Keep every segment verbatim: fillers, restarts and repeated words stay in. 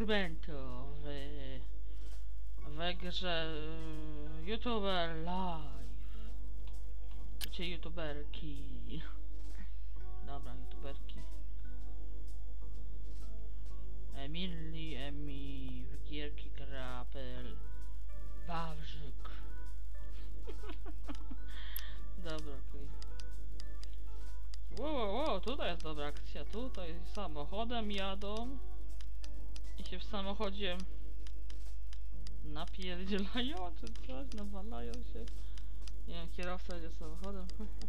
eksperymentu w, w grze YouTuber Live. Czy YouTuberki. Dobra, YouTuberki. Emilii, Emi, w gierki Grapel, Wawrzyk. Dobra, okej. Okay. Wow, wow, wow, tutaj jest dobra akcja. Tutaj samochodem jadą i się w samochodzie napierdzielają czy coś, nawalają się. Nie wiem, kierowca jedzie samochodem.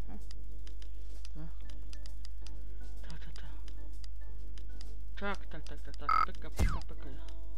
Tak, tak, tak. Tak, tak, tak, tak, tak, pyka, pyka, pyka.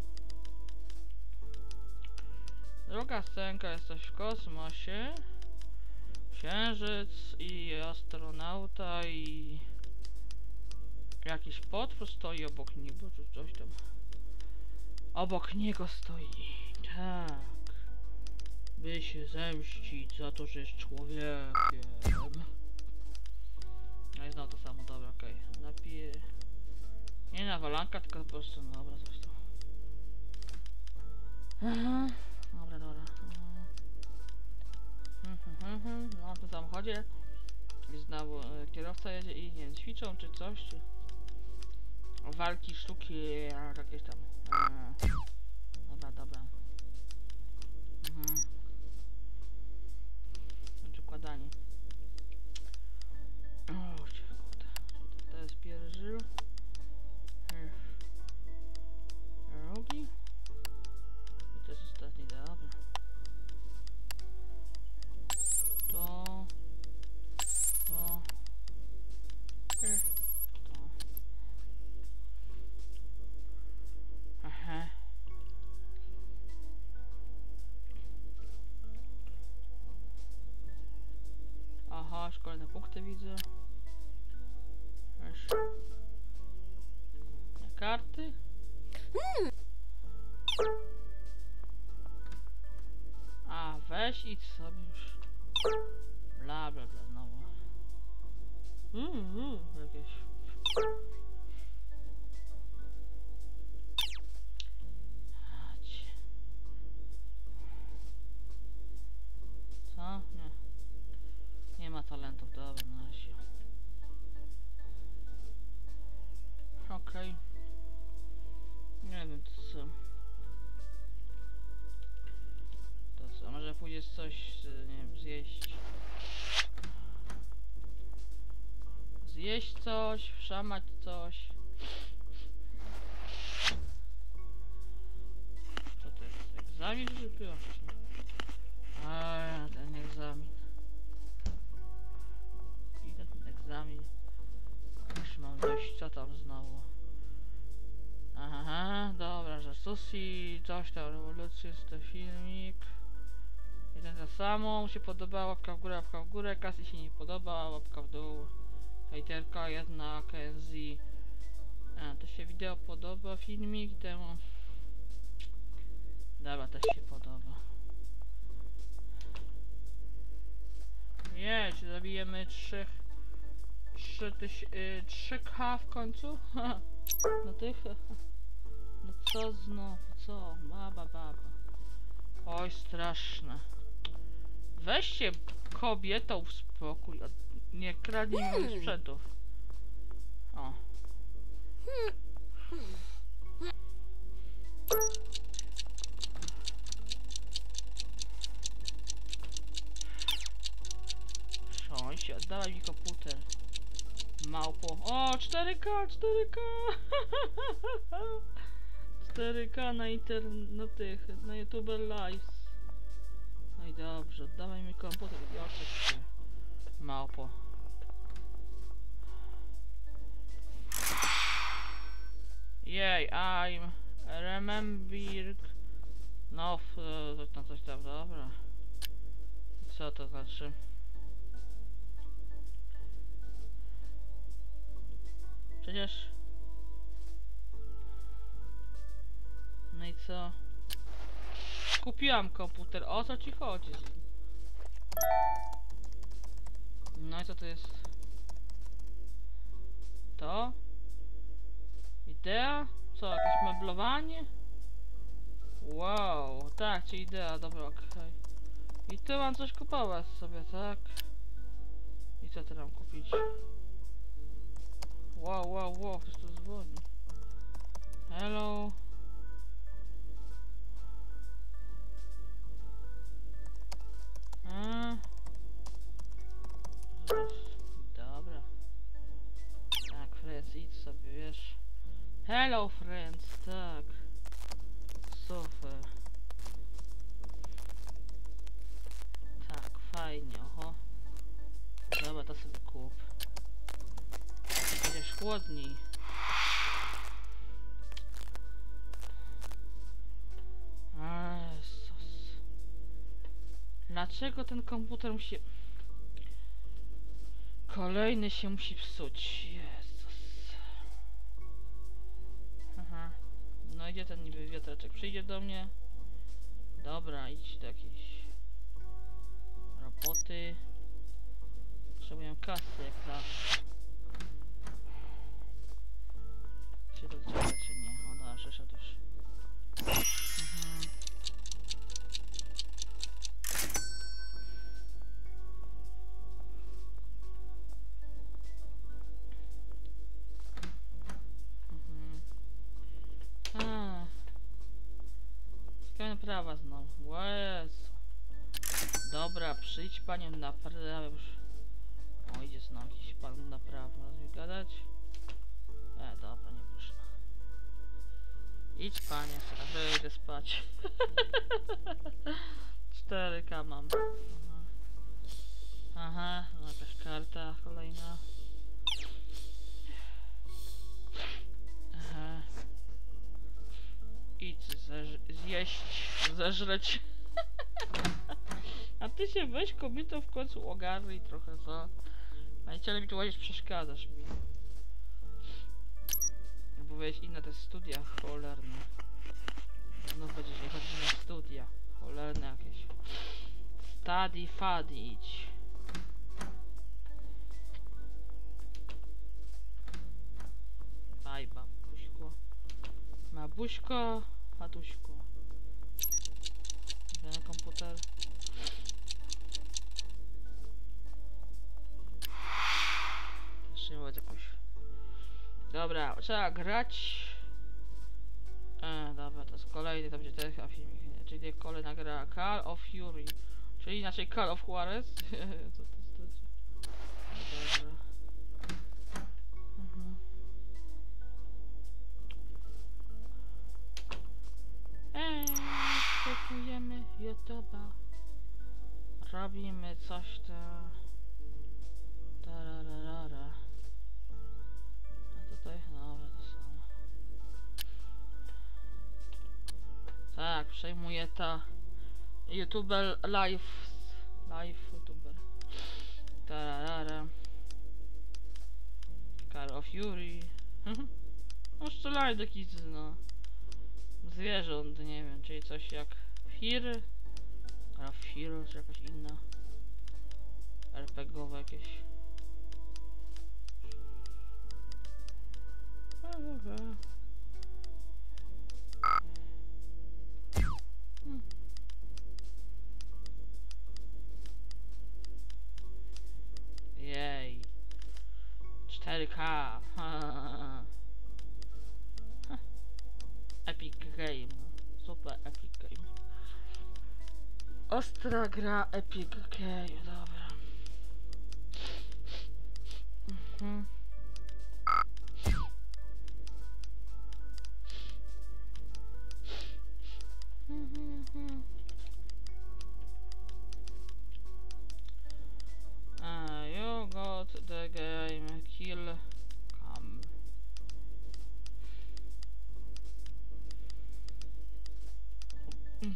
Druga scenka, jesteś w kosmosie. Księżyc i astronauta i jakiś potwór stoi obok niego, czy coś tam. Obok niego stoi. Tak. By się zemścić za to, że jest człowiekiem. No i znowu to samo, dobra, okej. Okay. Napije... Nie nawalanka, tylko po prostu, no dobra, coś tam. Aha. Dobra, dobra. Aha. No w tym samochodzie i znowu e, kierowca jedzie i nie wiem, ćwiczą czy coś, czy walki, sztuki, a, jakieś tam. E, dobra, dobra. Mhm. Znaczy układanie. O, kurde. To jest pierżył. Drugi. I to jest ostatni, dobra. To... To... To... Aha. Aha, już kolejne punkty widzę. Wiesz. Karty? A, weź idź sobie już. Bla bla bla, znowu. Uuu, jakieś... Co? Nie. Nie ma talentów, dobra, na razie. Okej. Okay. Nie wiem co. To co, może pójdziesz coś, nie wiem, zjeść. Zjeść coś, wszamać coś. Co to jest? Egzamin czy piątki? A ten egzamin. Idę ten egzamin. Już mam dość, co tam znowu. Aha, dobra, że sushi, coś tam, rewolucja, jest to filmik. I ten to samo, mu się podoba, łapka w górę, łapka w górę, Kasi się nie podoba, łapka w dół. Hejterka jedna, K N Z. A, to się wideo podoba, filmik temu. Dobra, też się podoba. Nie, czy zabijemy trzech... Trzy tyś... Yy, trzy K w końcu? No tych... No co znowu, co? Baba, baba. Oj, straszne. Weźcie kobietą w spokój, nie kradnij moich sprzętów. O. Siądź, oddawaj mi komputer. Małpo. O, cztery K, cztery K. cztery K na inter... na tych... na YouTuber Lives. No i dobrze, oddawaj mi komputer i oczek się. Małpo. Jej, I'm... remember... No, coś tam, coś tam, dobra. Co to znaczy? Przecież... No i co? Kupiłam komputer, o co ci chodzi? No i co to jest? To? Idea? co, jakieś meblowanie? Wow, tak, czy idea, dobra, okej. Okay. I tu mam coś kupować sobie, tak? I co ty mam kupić? Wow, wow, wow, ktoś tu dzwoni. Hello? A? Dobra. Tak, friends, idź sobie, wiesz. Hello, friends, tak. Super. Tak, fajnie, oho. Dobra, to sobie kup. Będziesz chłodniej. Jezus. Dlaczego ten komputer musi... Kolejny się musi psuć. Jezus. Aha. No idzie ten niby wiatraczek. Przyjdzie do mnie. Dobra, idź do jakiejś roboty. Potrzebuję kasy jak zawsze. Czy to działa, czy nie? O, dobra, przeszedł już. Mhm. Mhm. A. Zmiana prawa znowu. O Jezu. Dobra, przyjdź panią na prawo już. O, idzie znowu jakiś pan na prawo. Rozumiem gadać? E, dobra, nie można. Idź panie, sobie idę spać. cztery K mam. Aha. Aha, no jakaś karta kolejna. Aha. Idź zjeść, zeżreć. A ty się weź kobietą w końcu ogarnij trochę, co? A nie ciele mi tu łazisz, przeszkadzasz mi. Bo wiesz, inne te studia cholerne. Znów będziesz nie chodzić na studia. Cholerne jakieś. Study fady idź. Baj, babuśko. Mabuśko, Matuśko. Ten komputer. Też nie ma jakoś. Dobra, trzeba grać. E, dobra, to jest kolejny, to będzie ten filmik, nie? Czyli kolejna gra Call of Fury. Czyli inaczej Call of Juarez. Co to znaczy? Dobra. Mhm. Eee, kupujemy YouTube'a. Robimy coś to. Tararara. A tutaj, dobra, to samo. Tak, przejmuje ta YouTuber live. Live YouTuber. Tararara. Call of Fury. No strzelaj do kizy, no. Zwierząt, nie wiem, czyli coś jak Fir. A Fir, czy jakaś inna. RPGowe jakieś. Hmm. Jej. cztery K. Epic Game. Super Epic Game. Ostra gra Epic Game. Dobra. Mhm. Mhm. Uh, you got the game kill cam. Mm.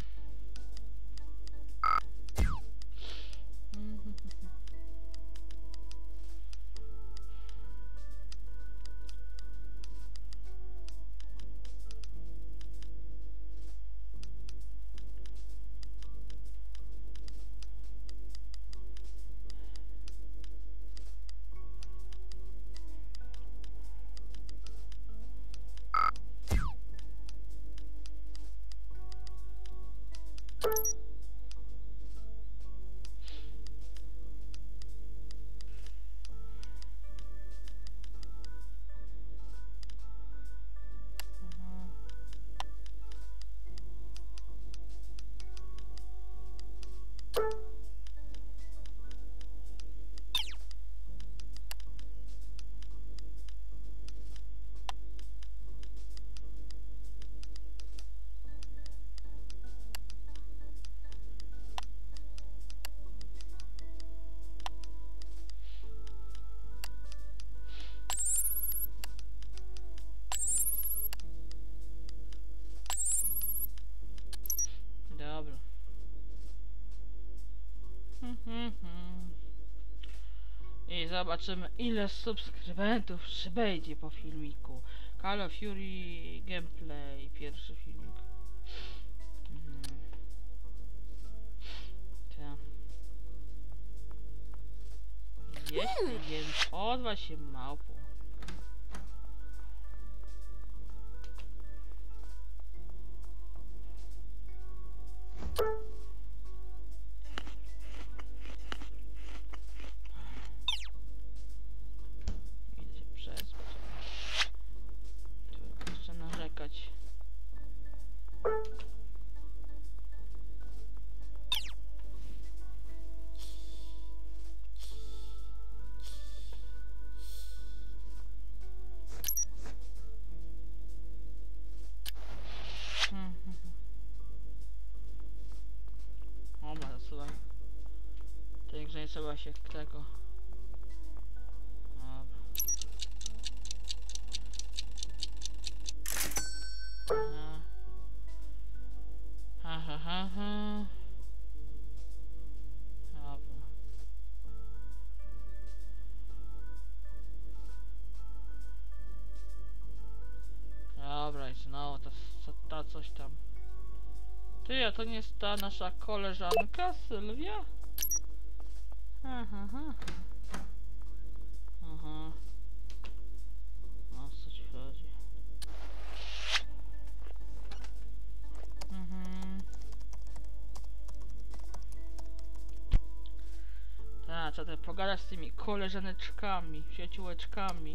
zobaczymy, ile subskrybentów przybędzie po filmiku. Call of Fury gameplay, pierwszy filmik. Mhm. Tak. Jeśli więc odwa się małpu. Idę się przespać. Tu jeszcze narzekać. Dobra, zasuwam. Także nie trzeba się tego. Dobra. Aha. Ha ha ha ha. Dobra. Dobra, i znowu ta, ta, ta coś tam. Ty, a to nie jest ta nasza koleżanka Sylwia? Aha, aha. Aha. O co ci chodzi? Mhm. Tak, trzeba pogadać z tymi koleżaneczkami, przyjaciółeczkami.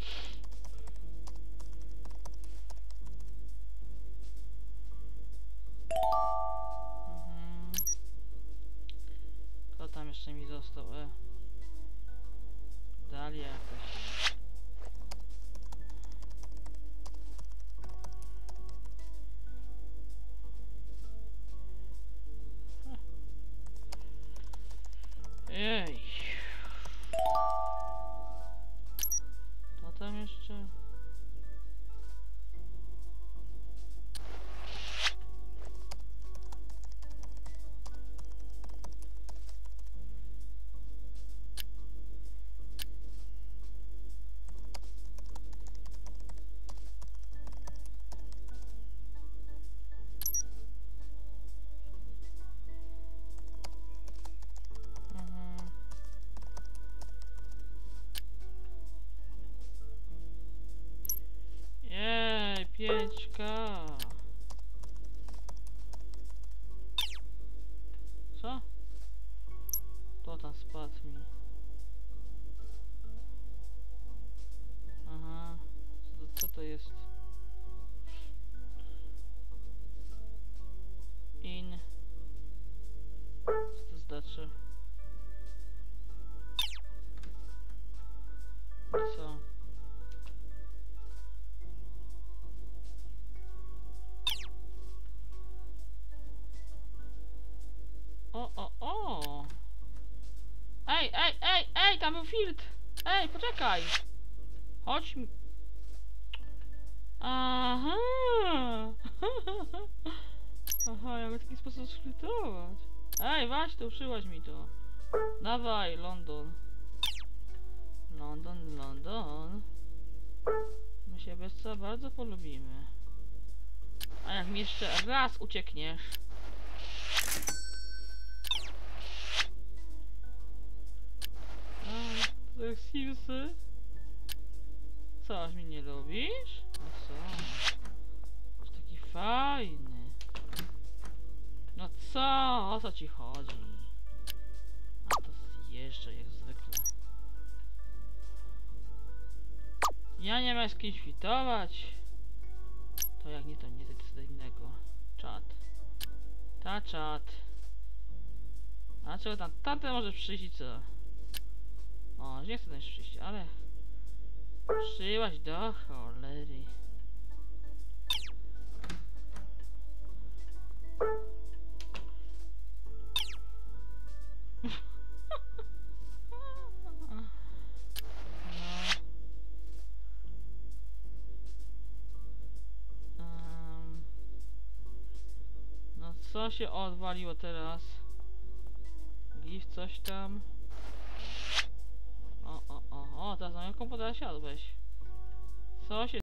Mhm. Kto tam jeszcze mi został? E. Dalia jakaś. Ej. To tam jeszcze? pięć K. Co? To tam spadł mi. Aha. Co to, co to jest? In. Co to znaczy? Co? O, o, o! Ej, ej, ej, ej, tam był field! Ej, poczekaj! Chodź mi... Aha! Aha, ja w taki sposób sfiltrować. Ej, weź to, uszyłaś mi to. Dawaj, London. London, London. My się bez co bardzo polubimy. A jak mi jeszcze raz uciekniesz... To jest Simsy? Co, aż mnie nie lubisz? No co? Jest taki fajny. No co? O co ci chodzi? A to zjeżdża jak zwykle. Ja nie mam z kimś fitować. To jak nie, to nie, to coś innego. Czat. Ta czat. A czego tam? Tamten może przyjść i co? O, nie chcę tam przyjść, ale... Przyjłaś do cholery. No. Um. No co się odwaliło teraz? Gif coś tam. O, o, Na komputer siadłeś. Co się